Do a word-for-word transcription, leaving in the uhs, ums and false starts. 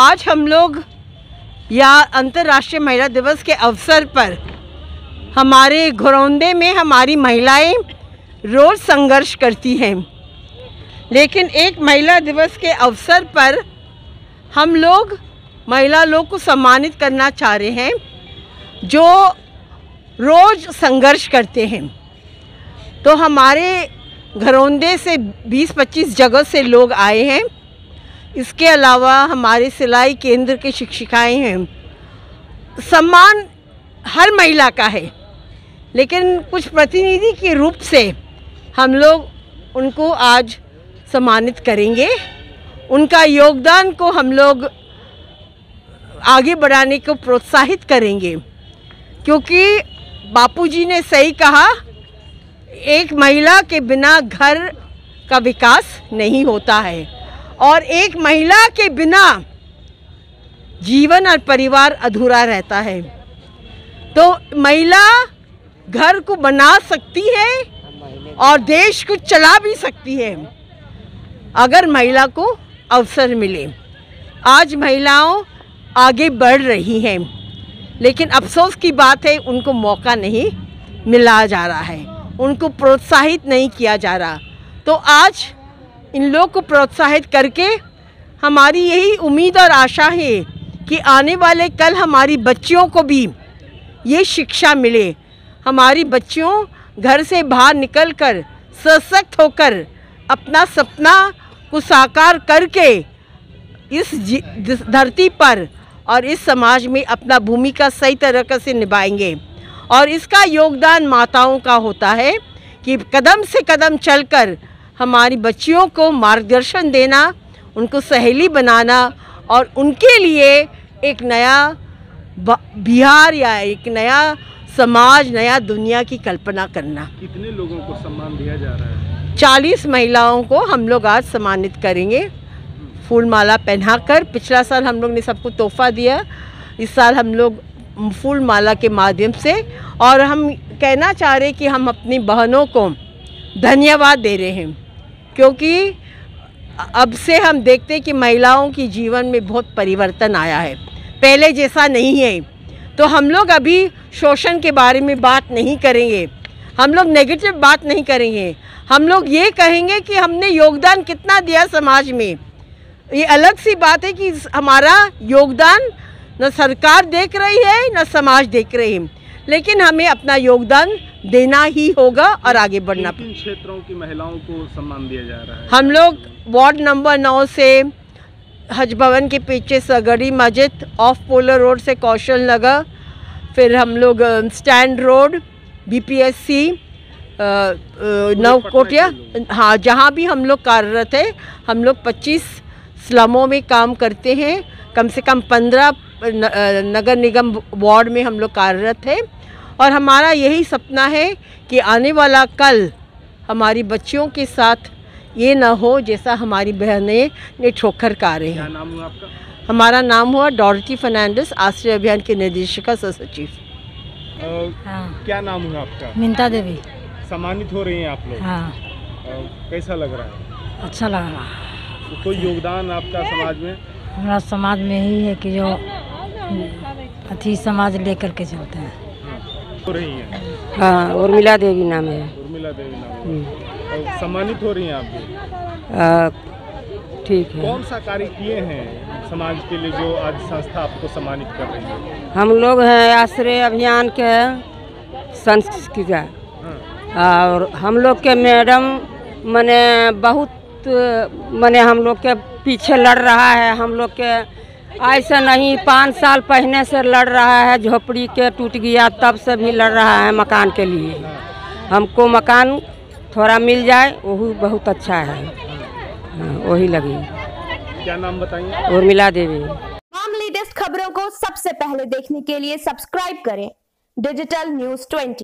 आज हम लोग या अंतर्राष्ट्रीय महिला दिवस के अवसर पर हमारे घरौंदे में हमारी महिलाएं रोज़ संघर्ष करती हैं, लेकिन एक महिला दिवस के अवसर पर हम लोग महिला लोग को सम्मानित करना चाह रहे हैं जो रोज़ संघर्ष करते हैं। तो हमारे घरौंदे से बीस पच्चीस जगह से लोग आए हैं। इसके अलावा हमारे सिलाई केंद्र के शिक्षिकाएं हैं। सम्मान हर महिला का है, लेकिन कुछ प्रतिनिधि के रूप से हम लोग उनको आज सम्मानित करेंगे। उनका योगदान को हम लोग आगे बढ़ाने को प्रोत्साहित करेंगे, क्योंकि बापूजी ने सही कहा, एक महिला के बिना घर का विकास नहीं होता है और एक महिला के बिना जीवन और परिवार अधूरा रहता है। तो महिला घर को बना सकती है और देश को चला भी सकती है अगर महिला को अवसर मिले। आज महिलाओं आगे बढ़ रही हैं, लेकिन अफसोस की बात है उनको मौका नहीं मिला जा रहा है, उनको प्रोत्साहित नहीं किया जा रहा। तो आज इन लोग को प्रोत्साहित करके हमारी यही उम्मीद और आशा है कि आने वाले कल हमारी बच्चियों को भी ये शिक्षा मिले। हमारी बच्चियों घर से बाहर निकलकर सशक्त होकर अपना सपना को साकार करके इस धरती पर और इस समाज में अपना भूमिका सही तरीके से निभाएंगे। और इसका योगदान माताओं का होता है कि कदम से कदम चलकर हमारी बच्चियों को मार्गदर्शन देना, उनको सहेली बनाना और उनके लिए एक नया बिहार या एक नया समाज, नया दुनिया की कल्पना करना। कितने लोगों को सम्मान दिया जा रहा है? चालीस महिलाओं को हम लोग आज सम्मानित करेंगे फूल माला पहनाकर। पिछला साल हम लोग ने सबको तोहफा दिया, इस साल हम लोग फूल माला के माध्यम से। और हम कहना चाह रहे कि हम अपनी बहनों को धन्यवाद दे रहे हैं, क्योंकि अब से हम देखते हैं कि महिलाओं की जीवन में बहुत परिवर्तन आया है, पहले जैसा नहीं है। तो हम लोग अभी शोषण के बारे में बात नहीं करेंगे, हम लोग नेगेटिव बात नहीं करेंगे, हम लोग ये कहेंगे कि हमने योगदान कितना दिया समाज में। ये अलग सी बात है कि हमारा योगदान न सरकार देख रही है न समाज देख रही है, लेकिन हमें अपना योगदान देना ही होगा और आगे बढ़ना। किन क्षेत्रों की महिलाओं को सम्मान दिया जा रहा है? हम लोग वार्ड नंबर नौ से हज भवन के पीछे सगड़ी मस्जिद, ऑफ पोलर रोड से कौशल नगर, फिर हम लोग स्टैंड रोड, बीपीएससी, नवकोटिया, हाँ, जहाँ भी हम लोग कार्यरत है। हम लोग पच्चीस स्लमों में काम करते हैं, कम से कम पंद्रह नगर निगम वार्ड में हम लोग कार्यरत हैं। और हमारा यही सपना है कि आने वाला कल हमारी बच्चियों के साथ ये ना हो जैसा हमारी बहनें ने ठोकर कारे हैं। क्या नाम हुआ आपका? हमारा नाम हुआ डॉर्टी फर्नांडिस, आश्रय अभियान की निर्देशिका सह सचिव। हाँ। क्या नाम हुआ आपका? मिंता देवी। सम्मानित हो रही हैं आप लोग? हाँ। कैसा लग रहा है? अच्छा लग रहा है। तो कोई योगदान आपका समाज में? हमारा समाज में ही है कि जो अति समाज लेकर के चलते हैं। हो रही हैं? हाँ, उर्मिला देवी नाम है। उर्मिला देवी नाम है। और सम्मानित हो रही हैं आप भी? ठीक है। कौन सा कार्य किए हैं समाज के लिए जो आज संस्था आपको सम्मानित कर रही है? हम लोग हैं आश्रय अभियान के संस्कृतिका। हाँ। और हम लोग के मैडम मने बहुत मने हम लोग के पीछे लड़ रहा है। हम लोग के ऐसा नहीं, पाँच साल पहले से लड़ रहा है, झोपड़ी के टूट गया तब से भी लड़ रहा है मकान के लिए। हमको मकान थोड़ा मिल जाए वही बहुत अच्छा है। वही लगी। क्या नाम बताइए? उर्मिला देवी। तमाम लेटेस्ट खबरों को सबसे पहले देखने के लिए सब्सक्राइब करें डिजिटल न्यूज़ ट्वेंटी।